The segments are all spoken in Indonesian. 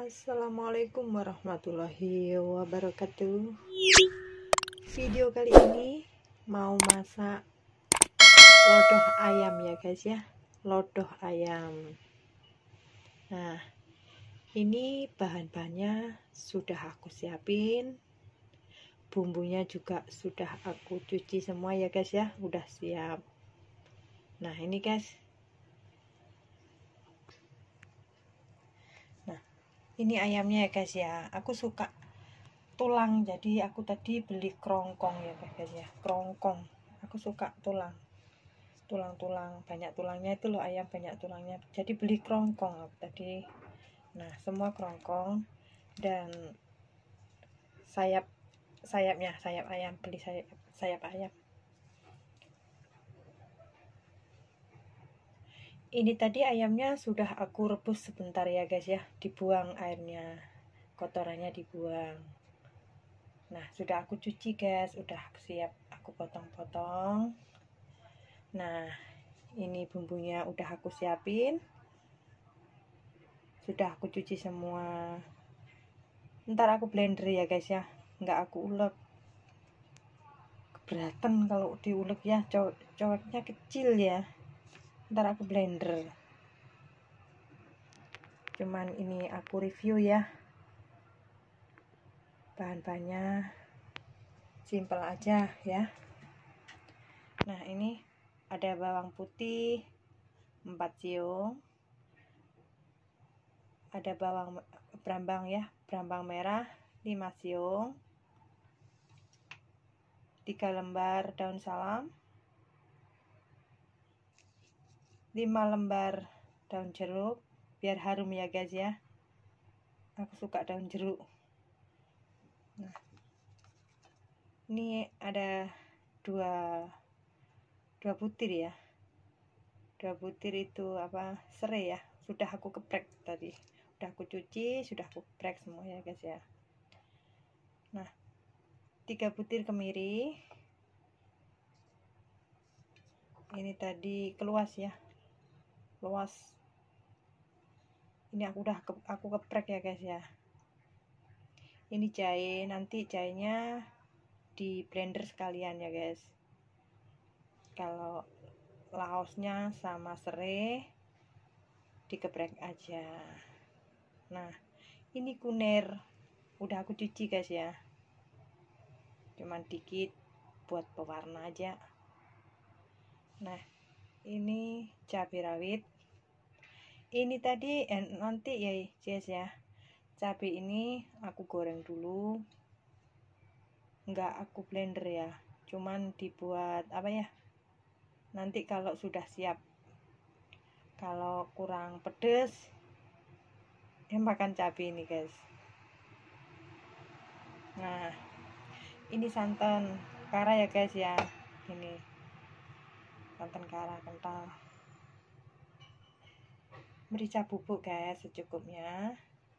Assalamualaikum warahmatullahi wabarakatuh. Video kali ini mau masak lodoh ayam ya guys ya, lodoh ayam. Nah, ini bahan-bahannya sudah aku siapin, bumbunya juga sudah aku cuci semua ya guys ya, udah siap. Nah ini guys, ini ayamnya ya guys ya, aku suka tulang, jadi aku tadi beli kerongkong ya guys ya, kerongkong. Aku suka tulang, banyak tulangnya itu loh, ayam banyak tulangnya, jadi beli kerongkong aku tadi. Nah semua kerongkong dan sayap ayam, beli sayap ayam. Ini tadi ayamnya sudah aku rebus sebentar ya guys ya, dibuang airnya, kotorannya dibuang. Nah sudah aku cuci guys, udah siap aku potong-potong. Nah ini bumbunya udah aku siapin, sudah aku cuci semua. Ntar aku blender ya guys ya, nggak aku ulek, keberatan kalau diulek ya, coweknya kecil ya. Ntar aku blender, cuman ini aku review ya, bahan-bahannya simple aja ya. Nah ini ada bawang putih 4 siung, ada bawang brambang ya, brambang merah 5 siung, 3 lembar daun salam, 5 lembar daun jeruk biar harum ya guys ya, aku suka daun jeruk. Nah ini ada 2 butir ya, 2 butir itu apa, serai ya, sudah aku geprek tadi, udah aku cuci, sudah aku geprek semua ya guys ya. Nah 3 butir kemiri, ini tadi keluas ya, keluas ini aku udah aku geprek ya guys ya. Ini jahe, nanti jahenya di blender sekalian ya guys, kalau laosnya sama serai digeprek aja. Nah ini kunir udah aku cuci guys ya, cuman dikit buat pewarna aja. Nah ini cabai rawit, ini tadi nanti ya guys ya, cabai ini aku goreng dulu, nggak aku blender ya, cuman dibuat apa ya, nanti kalau sudah siap, kalau kurang pedes makan cabai ini guys. Nah ini santan kara ya guys ya, ini santan kara kental, merica bubuk guys secukupnya,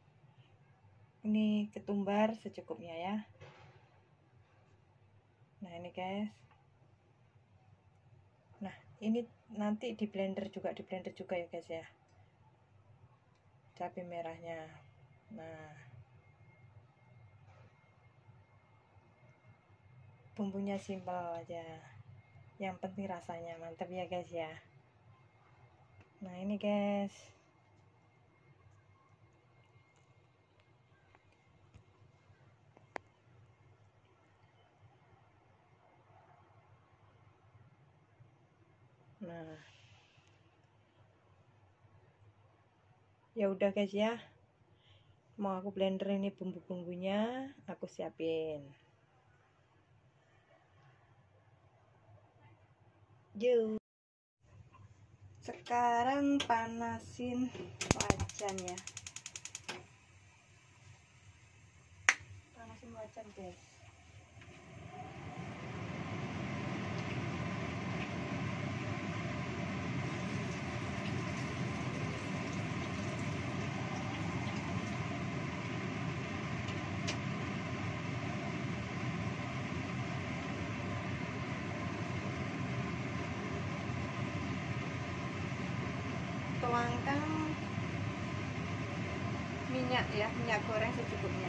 ini ketumbar secukupnya ya. Nah ini guys, nah ini nanti di blender juga ya guys ya, cabai merahnya. Nah bumbunya simpel aja, yang penting rasanya mantap ya guys ya. Nah ini guys, nah ya udah guys ya, mau aku blender ini bumbu-bumbunya aku siapin. Yuk sekarang panasin wajan ya, panasin wajan guys. Tuangkan minyak ya, minyak goreng secukupnya.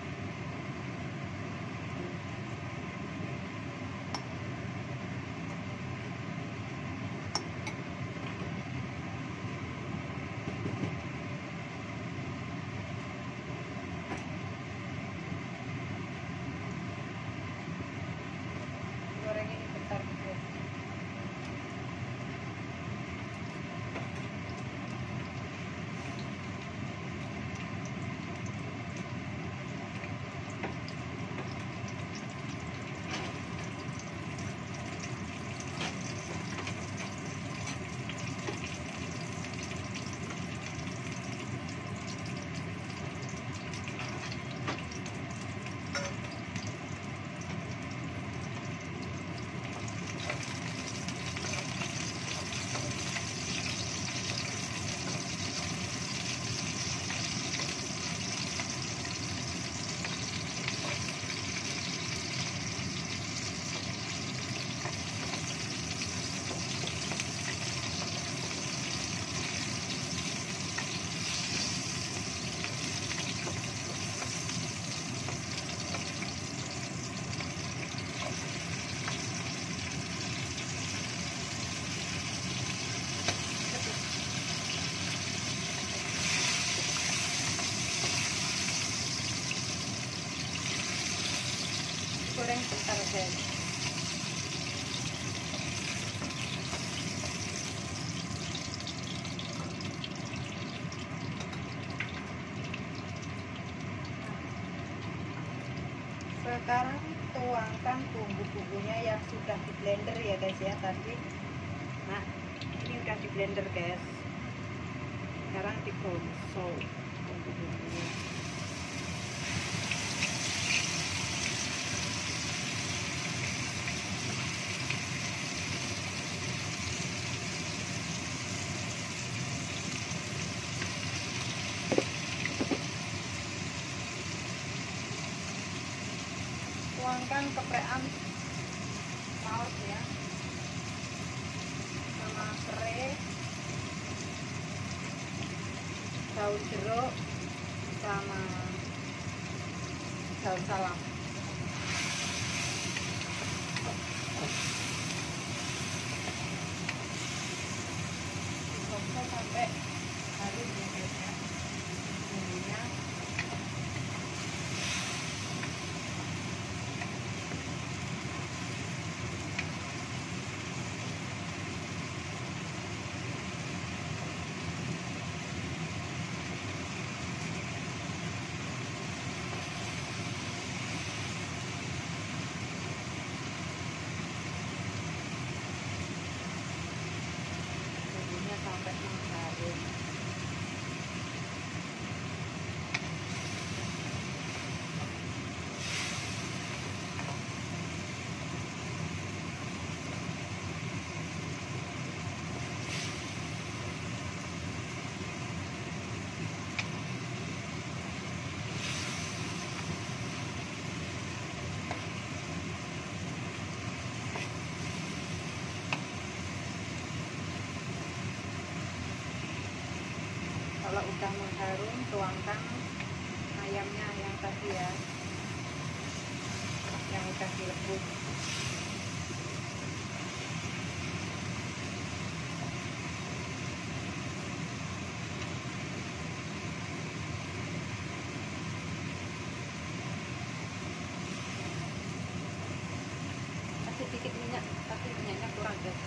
Goreng ini bentar dulu. Goreng bentar guys. Sekarang tuangkan bumbu-bumbunya yang sudah di blender ya guys ya tadi. Nah, ini udah di blender guys. Sekarang digosok bumbu-bumbunya. Tuangkan keprean saus ya, sama serai, daun jeruk, sama daun salam. Digosok sampai harum ya guys ya bumbunya. Sampai mengharum. Kalau udah mengharum, tuangkan ayamnya yang tadi ya, yang udah direbus. Kasih sedikit minyak, tapi minyaknya kurang guys.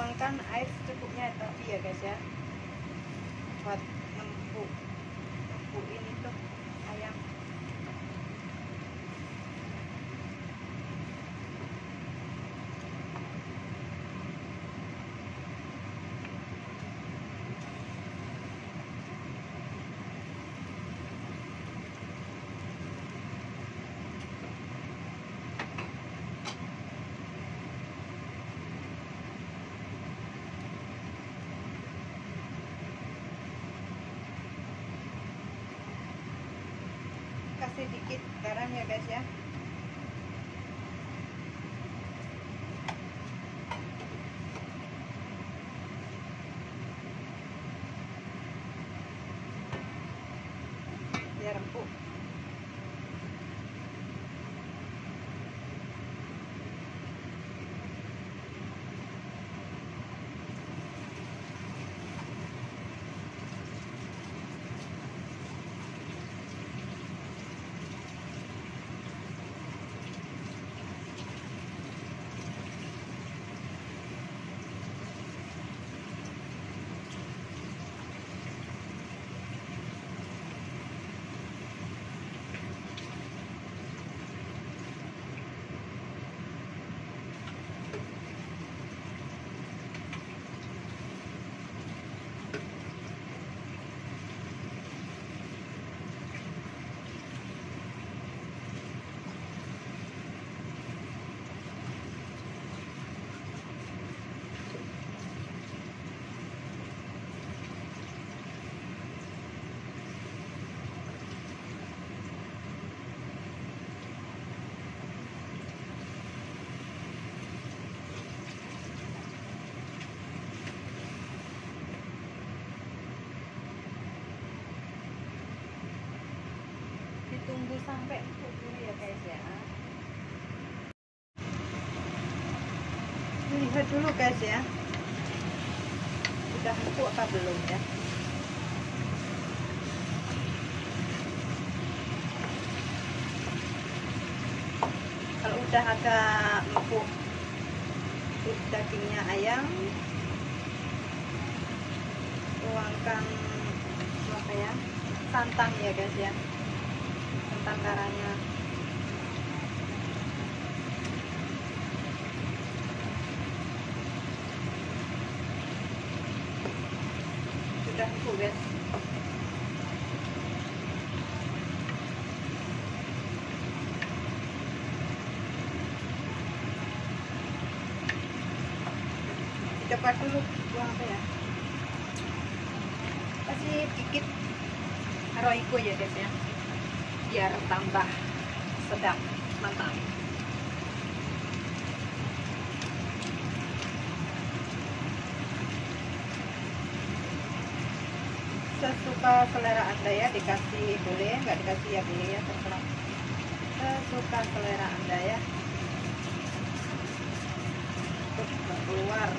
tuangkan air secukupnya tadi ya guys ya, buat ngempuk ini tuh ayam. Kasih dikit garam ya guys ya. Biar empuk. Tunggu sampai empuk dulu ya guys ya. Lihat dulu guys ya, udah empuk apa belum ya. Kalau udah agak empuk dagingnya ayam, tuangkan apa ya, santan ya guys ya, santan karanya. Sudah empuk guys. Cepat dulu buang apa ya, kasih dikit roiko ya guys ya, biar tambah sedap mantap. Sesuka selera anda ya, dikasih boleh, nggak dikasih ya boleh ya, terserah. Sesuka selera anda ya. Keluar.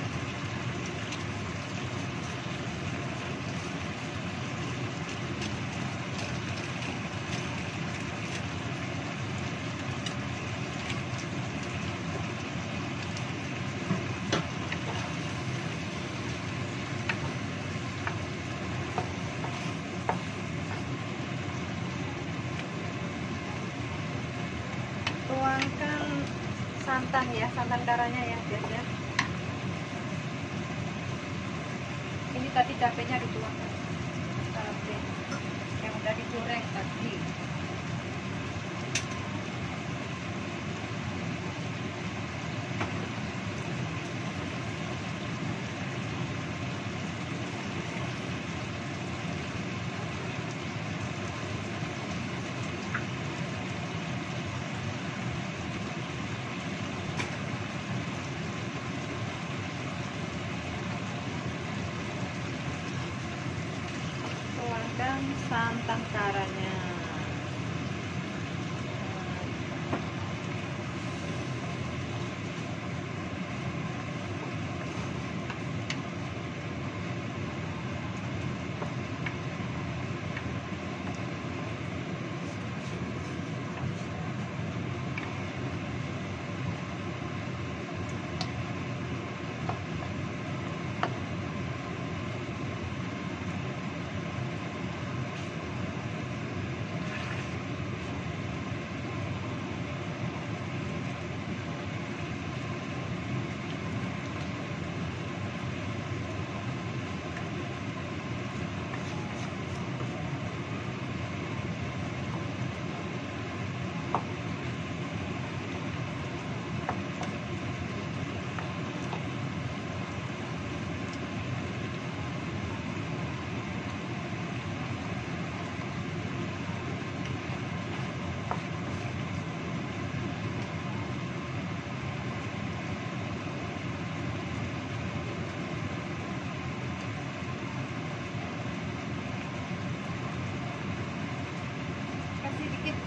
Tuangkan santan ya, santan karanya ya guys ya. Ini tadi cabenya dituangkan, cabai yang udah digoreng tadi. Dan santan karanya.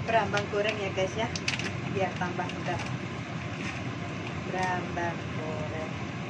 berambang goreng ya guys ya, biar tambah mudah. Berambang goreng.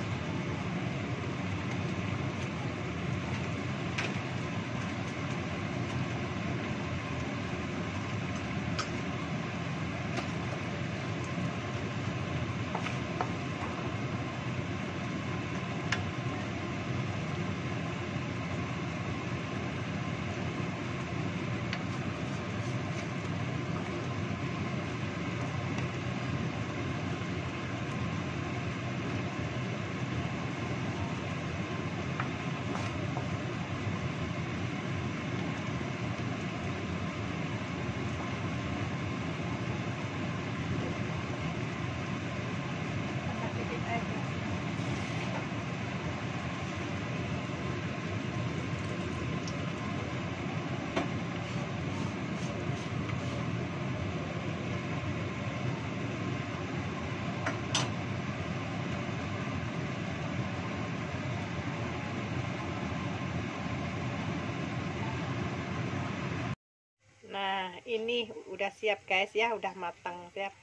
Nah, ini udah siap guys ya, udah matang, siap.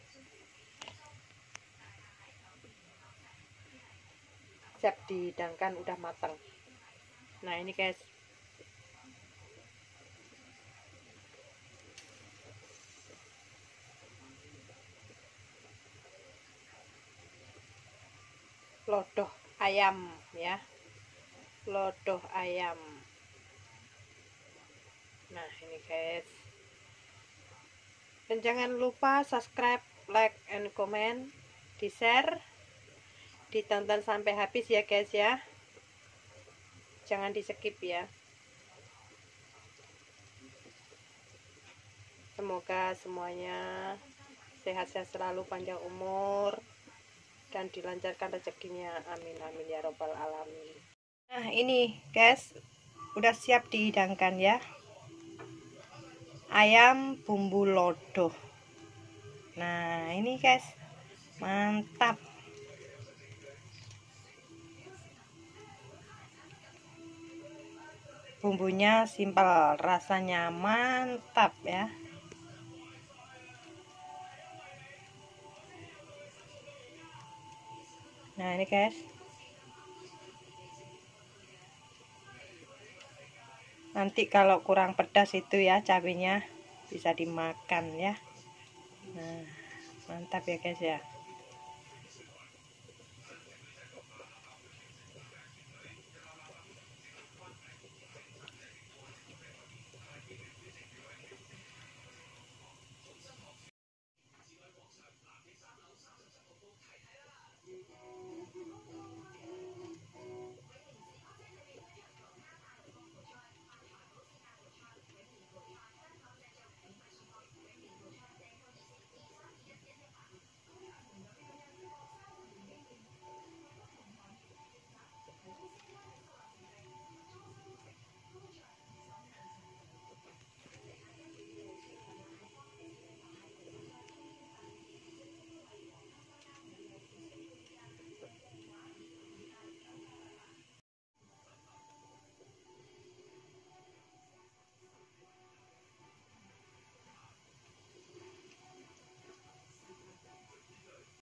Siap dihidangkan, udah matang. Nah, ini guys. Lodoh ayam ya. Lodoh ayam. Nah, ini guys. Dan jangan lupa subscribe, like, and comment, di share, ditonton sampai habis ya guys ya. Jangan di skip ya. Semoga semuanya sehat-sehat selalu, panjang umur, dan dilancarkan rezekinya. Amin amin ya robbal alamin. Nah, ini guys, udah siap dihidangkan ya. Ayam bumbu lodoh. Nah, ini guys, mantap. Bumbunya simpel, rasanya mantap ya. Nah, ini guys. Nanti kalau kurang pedas itu ya cabenya bisa dimakan ya. Nah, mantap ya guys ya.